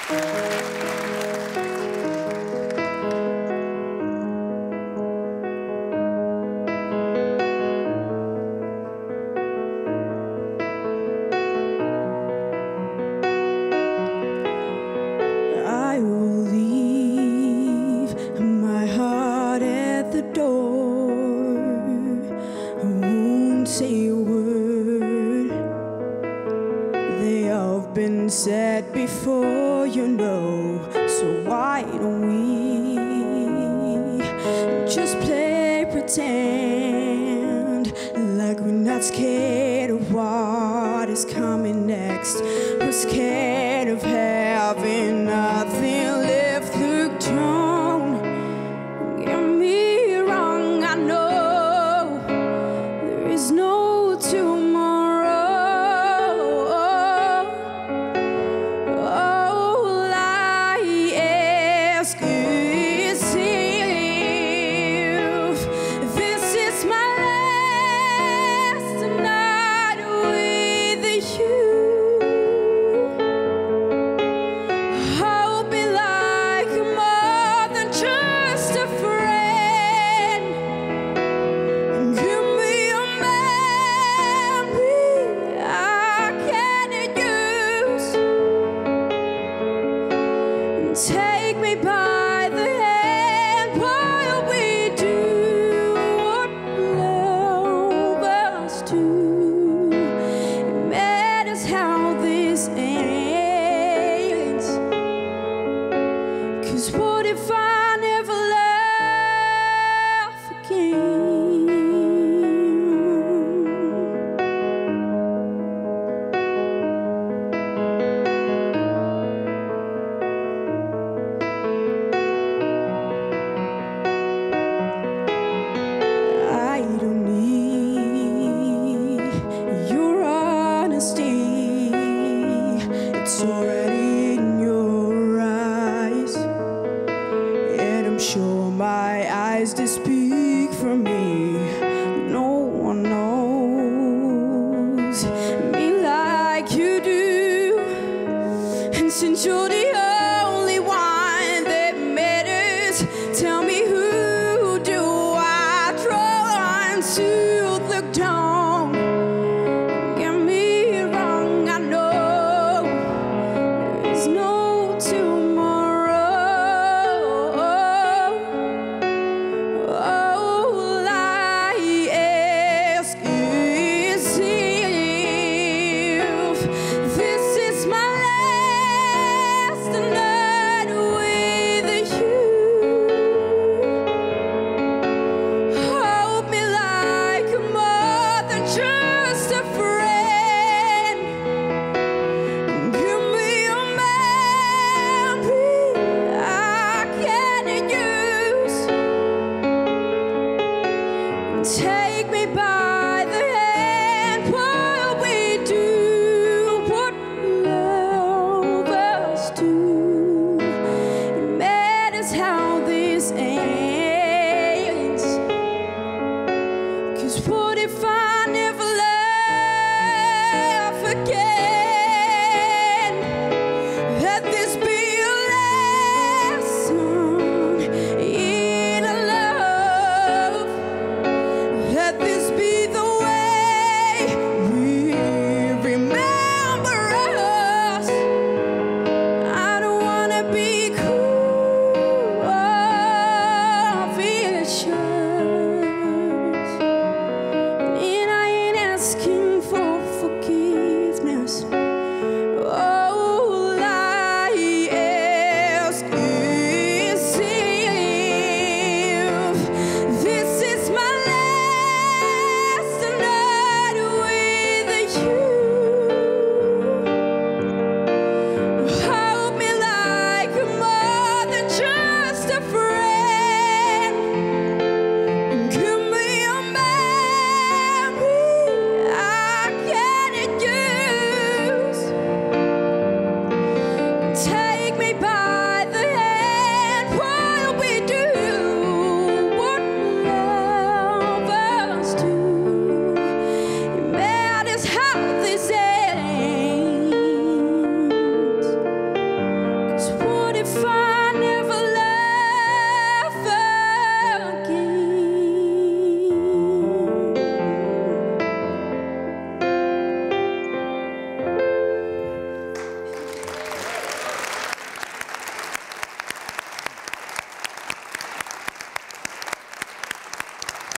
I will leave my heart at the door. I won't say a word. They have been said before, you know. So why don't we just play pretend, like we're not scared of what is coming next? We're scared of having nothing left to turn. Get me wrong, I know there is no tomorrow. All I ask is if this is my last night with you. I'll be like more than just a friend. Give me a memory I can't use. Take me by the hand while we do what lovers do. It matters how this ends. 'Cause what if I never laugh again? I don't need your honesty. It's already in your eyes, and I'm sure my eyes they speak for me. No one knows me like you do, and since you're the only one that matters, tell me, who do I try to look down? Get me wrong, I know there is no tomorrow. All I ask is if this is my last So